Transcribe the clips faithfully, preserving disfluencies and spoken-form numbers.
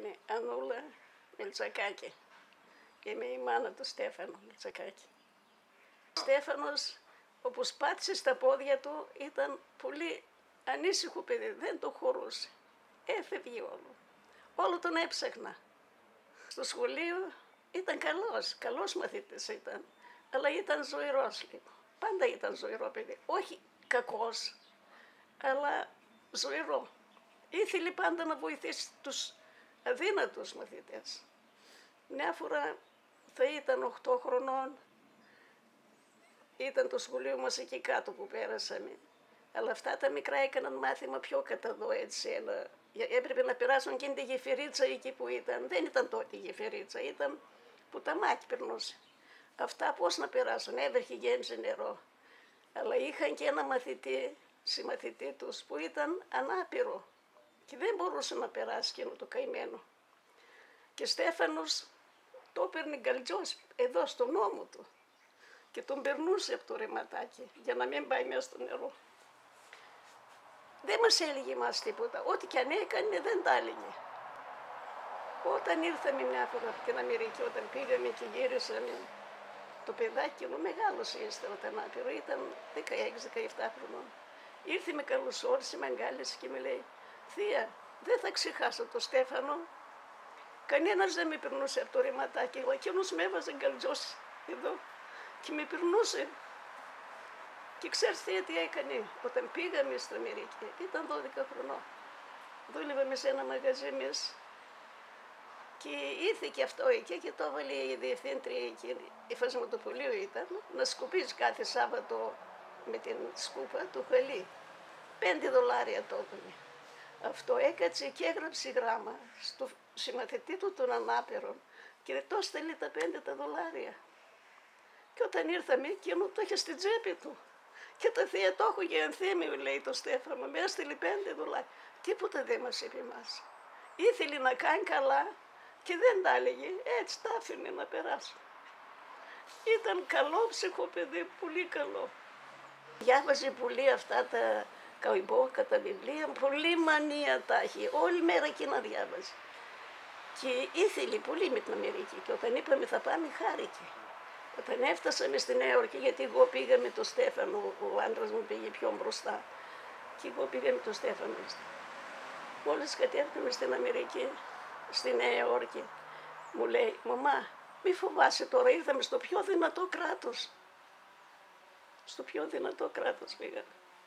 λεγόμενη Αννούλα Μιλτσακάκη. Είμαι η μάνα του Στέφανου Μιλτσακάκη. Ο Στέφανος, όπως πάτησε στα πόδια του, ήταν πολύ ανήσυχο παιδί, δεν το χωρούσε. Έφευγε όλο. Όλο τον έψαχνα. Στο σχολείο ήταν καλός, καλός μαθητής ήταν, αλλά ήταν ζωηρός λίγο. Πάντα ήταν ζωηρό παιδί, όχι κακός, αλλά ζωηρό. Ήθελε πάντα να βοηθήσει τους αδύνατους μαθητές. Μια φορά θα ήταν οκτώ χρονών, ήταν το σχολείο μας εκεί κάτω που πέρασαμε. Αλλά αυτά τα μικρά έκαναν μάθημα πιο κατά δω έτσι, αλλά έπρεπε να περάσουν και τη γεφυρίτσα εκεί που ήταν. Δεν ήταν τότε η γεφυρίτσα, ήταν που τα μάτια περνούσε. Αυτά πώς να περάσουν, έβρεχε γέμισε νερό. Αλλά είχαν και ένα μαθητή, συμμαθητή τους, που ήταν ανάπηρο και δεν μπορούσε να περάσει εκείνο το καημένο. Και Στέφανος το έπαιρνε γκαλτζός εδώ στον ώμο του και τον περνούσε από το ρεματάκι για να μην πάει μέσα στο νερό. Δεν μας έλεγε μας τίποτα, ό,τι κι αν έκανε δεν τα έλεγε. Όταν ήρθαμε μια φορά από την Αμερική, όταν πήγαμε και γύρισαμε, το παιδάκι μου μεγάλωσε ύστερα όταν άπειρο, ήταν δεκαέξι δεκαεπτά χρονών. Ήρθε με καλωσόρισε, με αγκάλιασε και με λέει, θεία, δεν θα ξεχάσω το Στέφανο. Κανένας δεν με περνούσε από το ρεματάκι, αλλά εκείνος με έβαζε γκαλτζός εδώ και με περνούσε. Και ξέρετε τι έκανε, όταν πήγαμε στην Αμερική, ήταν δώδεκα χρονών. Δούλευαμε σε ένα μαγαζί εμείς και ήρθε και αυτό εκεί και το έβαλε η διευθύντρια εκείνη. Η φασματοπολείο ήταν να σκουπίζει κάθε Σάββατο με την σκούπα το χαλί. Πέντε δολάρια το έπαιρνε. Αυτό έκατσε και έγραψε γράμμα στο συμμαθητή του των ανάπηρων και το στέλνει τα πέντε τα δολάρια. Και όταν ήρθαμε, εκείνο το είχε στην τσέπη του. Και τα θεία το έχω για ενθύμιο, λέει το Στέφανο, με έστειλε πέντε δολάρια. Τίποτα δεν μας είπε εμάς. Ήθελε να κάνει καλά και δεν τα έλεγε, έτσι τα άφηνε να περάσουν. Ήταν καλό ψυχοπαιδί, πολύ καλό. Διάβαζε πολύ αυτά τα καουμπόκα, τα βιβλία, πολύ μανία τα έχει, όλη μέρα εκεί να διάβαζε. Και ήθελε πολύ με την Αμερική και όταν είπαμε θα πάμε χάρηκε. Όταν έφτασαμε στη Νέα Υόρκη, γιατί εγώ πήγα με τον Στέφανο, ο άντρας μου πήγε πιο μπροστά και εγώ πήγα με τον Στέφανο. Μόλις κατέφταμε στην Αμερική, στη Νέα Υόρκη, μου λέει, μαμά, μη φοβάσαι τώρα, ήρθαμε στο πιο δυνατό κράτος. Στο πιο δυνατό κράτος πήγαμε.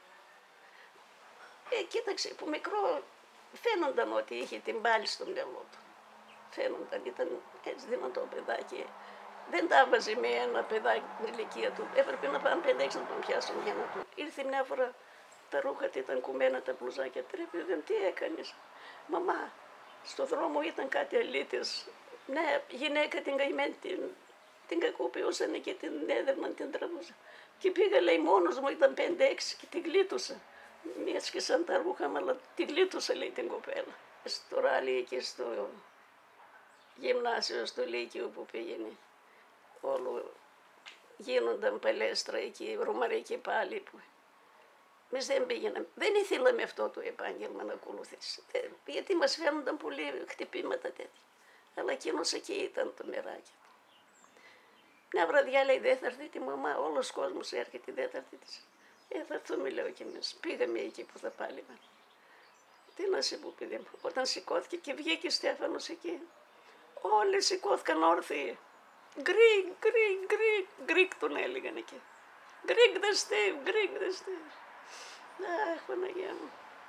Ε, κοίταξε, που μικρό φαίνονταν ότι είχε την πάλη στο μυαλό του. Φαίνονταν, ήταν έτσι δυνατό παιδάκι. Δεν τα έβαζε με ένα παιδάκι την ηλικία του. Έπρεπε να πάνε πέντε έξι να τον πιάσουν για να του. Ήρθε μια φορά, τα ρούχα του ήταν κουμμένα, τα μπλουζάκια. Τρέπε, τι έκανες. Μαμά, στο δρόμο ήταν κάτι αλήτες. Ναι, γυναίκα την καημένη την, την κακοποιούσαν και την έδερναν, την τραβούσαν. Και πήγα, λέει, μόνος μου, ήταν πέντε έξι και την γλίτωσα. Μία σκισαν τα ρούχα μου, αλλά την γλίτωσα, λέει, την κοπέλα. Στο ράλι εκεί στο γυμνάσιο, στο Λύκειο που πήγαινε. Όλο γίνονταν παλέστρα εκεί, ρωμαρική πάλι. Που... Εμείς δεν πήγαιναμε, δεν ήθελαμε αυτό το επάγγελμα να ακολουθήσει. Γιατί μας φαίνονταν πολύ χτυπήματα τέτοια. Αλλά εκείνος εκεί ήταν το μεράκι. Μια βραδιά λέει δεν θα έρθει τη μαμά, όλος ο κόσμος έρχεται, δεν θα έρθει της. Ε, θα έρθουμε λέω κι εμείς. Πήγαμε εκεί που θα πάλι. Τι να σε πω παιδί μου, όταν σηκώθηκε και βγήκε Στέφανος εκεί, όλοι σηκώθηκαν όρθιοι. Γκρίκ, γκρίκ, γκρίκ, γκρίκ τον έλεγαν εκεί. Γκρίκ the Steve, γκρίκ the Steve. Αχ, Παναγία μου.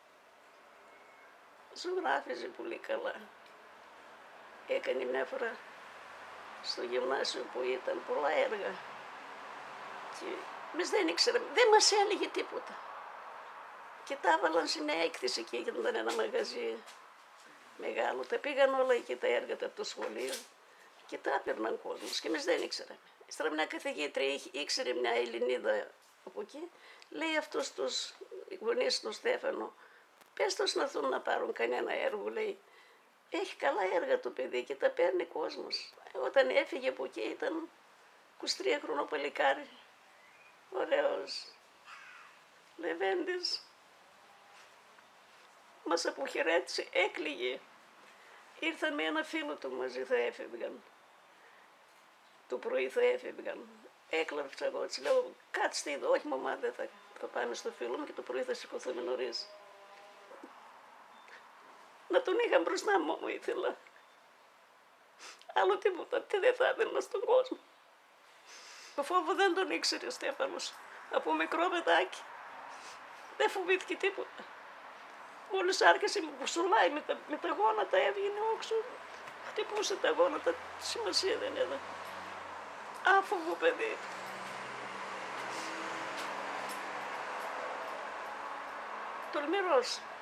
Ζωγράφιζε πολύ καλά. Έκανε μια φορά στο γυμνάσιο που ήταν πολλά έργα. Και εμείς δεν ήξεραμε, δεν μας έλεγε τίποτα. Και τα έβαλαν σε μια έκθεση και ήταν ένα μαγαζί μεγάλο. Τα πήγαν όλα εκεί τα έργα από το σχολείο. Και τα έπαιρναν κόσμος και εμείς δεν ήξεραμε. Ύστερα μια καθηγήτρια ήξερε μια Ελληνίδα από εκεί, λέει αυτός τους γονείς του Στέφανο, πες τους να έρθουν να πάρουν κανένα έργο, λέει. Έχει καλά έργα το παιδί και τα παίρνει κόσμος. Όταν έφυγε από εκεί ήταν είκοσι τρία χρονό παλικάρι, ωραίος, λεβέντης. Μας αποχαιρέτησε, έκλαιγε. ήρθαν με ένα φίλο του μαζί, θα έφευγαν. Το πρωί θα έφευγαν. Έκλαψα εγώ, έτσι λέω, κάτστε εδώ, όχι μαμά, δεν θα, θα πάμε στο φίλο μου και το πρωί θα σηκωθούμε νωρίς. Να τον είχα μπροστά μου, μου ήθελα. Άλλο τίποτα, τι δεν θα έδινα στον κόσμο. Το φόβο δεν τον ήξερε ο Στέφανος. Από μικρό παιδάκι δεν φοβήθηκε τίποτα. Μόλις άρχισε με πουσουλάει με τα, με τα γόνατα, έβγαινε όξο, χτυπούσε τα γόνατα, σημασία δεν έδωσε. Άφοβο παιδί. Τολμηρός.